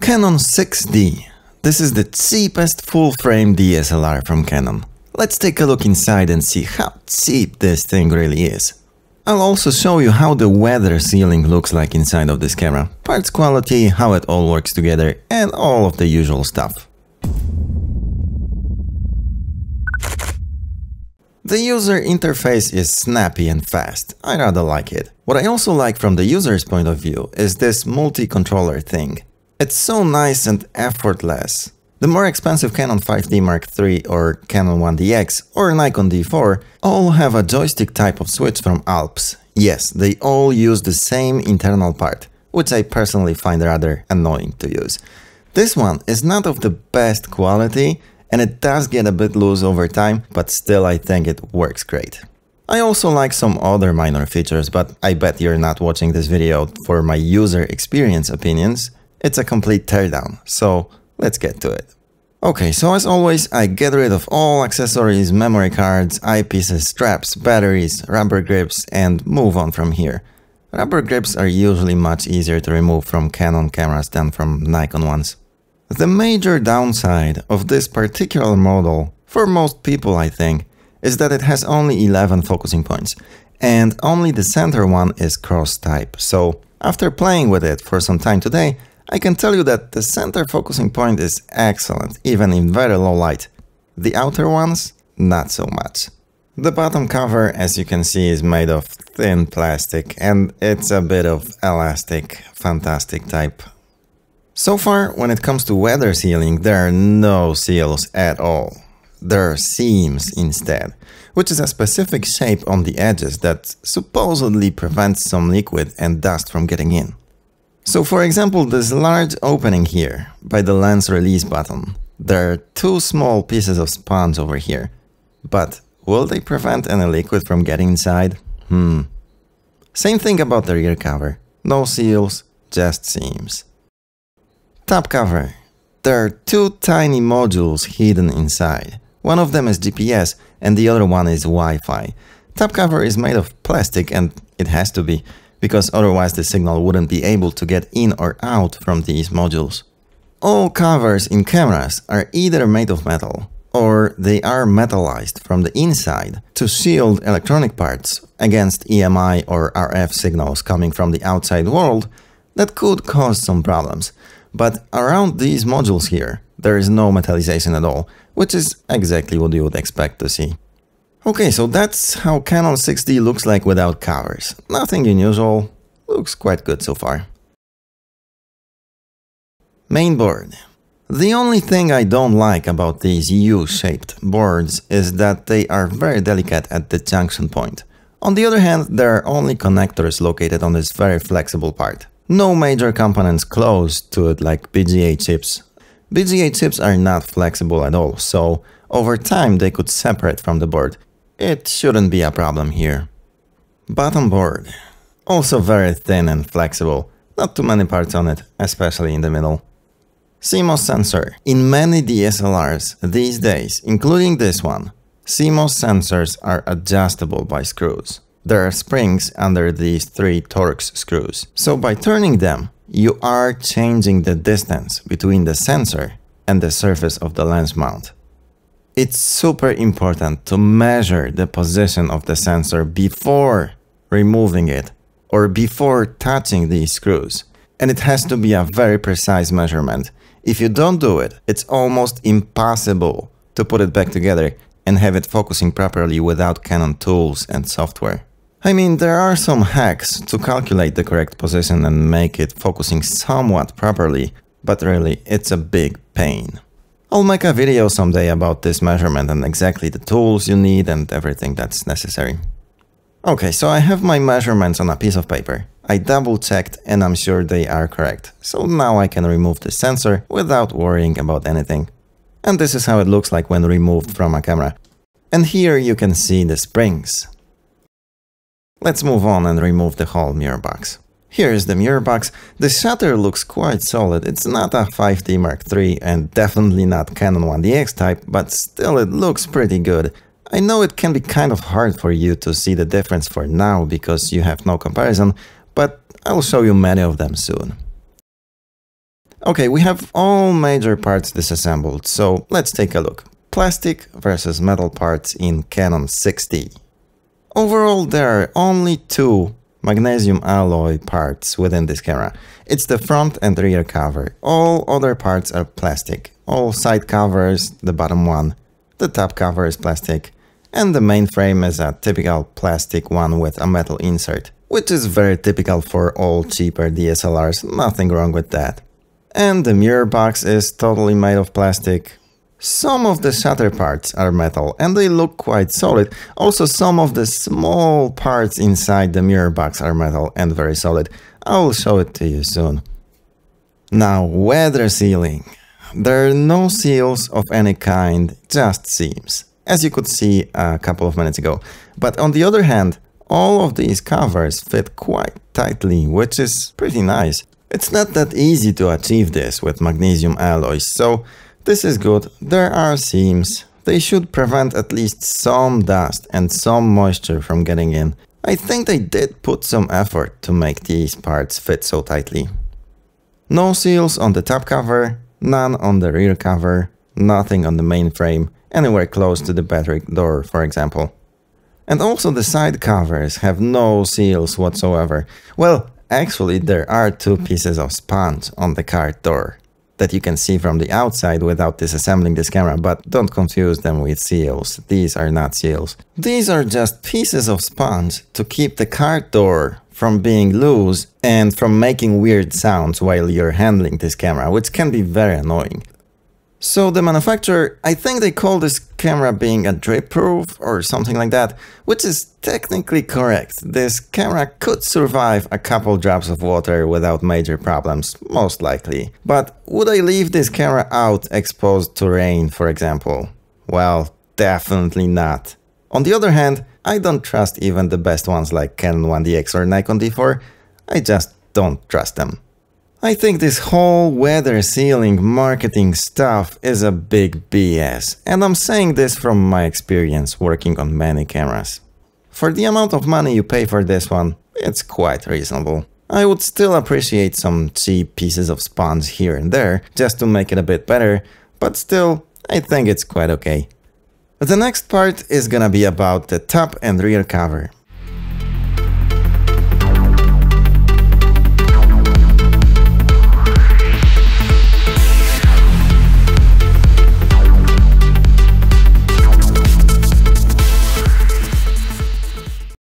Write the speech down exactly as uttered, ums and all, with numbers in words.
Canon six D. This is the cheapest full-frame D S L R from Canon. Let's take a look inside and see how cheap this thing really is. I'll also show you how the weather sealing looks like inside of this camera, parts quality, how it all works together, and all of the usual stuff. The user interface is snappy and fast. I rather like it. What I also like from the user's point of view is this multi-controller thing. It's so nice and effortless. The more expensive Canon five D Mark three or Canon one D X or Nikon D four all have a joystick type of switch from Alps. Yes, they all use the same internal part, which I personally find rather annoying to use. This one is not of the best quality and it does get a bit loose over time, but still I think it works great. I also like some other minor features, but I bet you're not watching this video for my user experience opinions. It's a complete teardown, so let's get to it. Okay, so as always, I get rid of all accessories, memory cards, eyepieces, straps, batteries, rubber grips, and move on from here. Rubber grips are usually much easier to remove from Canon cameras than from Nikon ones. The major downside of this particular model, for most people I think, is that it has only eleven focusing points, and only the center one is cross-type. So after playing with it for some time today, I can tell you that the center focusing point is excellent, even in very low light. The outer ones, not so much. The bottom cover, as you can see, is made of thin plastic, and it's a bit of elastic, fantastic type. So far, when it comes to weather sealing, there are no seals at all. There are seams instead, which is a specific shape on the edges that supposedly prevents some liquid and dust from getting in. So for example, this large opening here, by the lens release button, there are two small pieces of sponge over here. But will they prevent any liquid from getting inside? Hmm. Same thing about the rear cover. No seals, just seams. Top cover. There are two tiny modules hidden inside. One of them is G P S and the other one is Wi-Fi. Top cover is made of plastic and it has to be, because otherwise the signal wouldn't be able to get in or out from these modules. All covers in cameras are either made of metal or they are metallized from the inside to shield electronic parts against E M I or R F signals coming from the outside world that could cause some problems. But around these modules here, there is no metallization at all, which is exactly what you would expect to see. Okay, so that's how Canon six D looks like without covers. Nothing unusual, looks quite good so far. Mainboard. The only thing I don't like about these U-shaped boards is that they are very delicate at the junction point. On the other hand, there are only connectors located on this very flexible part. No major components close to it like B G A chips. B G A chips are not flexible at all, so over time they could separate from the board. It shouldn't be a problem here. Bottom board. Also very thin and flexible. Not too many parts on it, especially in the middle. C M O S sensor. In many D S L Rs these days, including this one, C M O S sensors are adjustable by screws. There are springs under these three Torx screws. So by turning them, you are changing the distance between the sensor and the surface of the lens mount. It's super important to measure the position of the sensor before removing it or before touching these screws. And it has to be a very precise measurement. If you don't do it, it's almost impossible to put it back together and have it focusing properly without Canon tools and software. I mean, there are some hacks to calculate the correct position and make it focusing somewhat properly, but really, it's a big pain. I'll make a video someday about this measurement and exactly the tools you need and everything that's necessary. Okay, so I have my measurements on a piece of paper. I double checked and I'm sure they are correct. So now I can remove the sensor without worrying about anything. And this is how it looks like when removed from a camera. And here you can see the springs. Let's move on and remove the whole mirror box. Here is the mirror box. The shutter looks quite solid. It's not a five D Mark three and definitely not Canon one D X type, but still it looks pretty good. I know it can be kind of hard for you to see the difference for now because you have no comparison, but I'll show you many of them soon. Okay, we have all major parts disassembled, so let's take a look. Plastic versus metal parts in Canon sixty. Overall, there are only two magnesium alloy parts within this camera. It's the front and rear cover. All other parts are plastic. All side covers, the bottom one. The top cover is plastic. And the main frame is a typical plastic one with a metal insert, which is very typical for all cheaper D S L Rs, nothing wrong with that. And the mirror box is totally made of plastic. Some of the shutter parts are metal and they look quite solid. Also, some of the small parts inside the mirror box are metal and very solid. I will show it to you soon. Now, weather sealing. There are no seals of any kind, just seams, as you could see a couple of minutes ago. But on the other hand, all of these covers fit quite tightly, which is pretty nice. It's not that easy to achieve this with magnesium alloys, so this is good. There are seams. They should prevent at least some dust and some moisture from getting in. I think they did put some effort to make these parts fit so tightly. No seals on the top cover, none on the rear cover, nothing on the main frame, anywhere close to the battery door, for example. And also the side covers have no seals whatsoever. Well, actually there are two pieces of sponge on the card door that you can see from the outside without disassembling this camera, but don't confuse them with seals. These are not seals. These are just pieces of sponge to keep the card door from being loose and from making weird sounds while you're handling this camera, which can be very annoying. So the manufacturer, I think they call this camera being a drip proof or something like that, which is technically correct. This camera could survive a couple drops of water without major problems, most likely. But would I leave this camera out exposed to rain, for example? Well, definitely not. On the other hand, I don't trust even the best ones like Canon one D X or Nikon D four. I just don't trust them. I think this whole weather sealing marketing stuff is a big B S, and I'm saying this from my experience working on many cameras. For the amount of money you pay for this one, it's quite reasonable. I would still appreciate some cheap pieces of sponge here and there, just to make it a bit better, but still, I think it's quite okay. The next part is gonna be about the top and rear cover.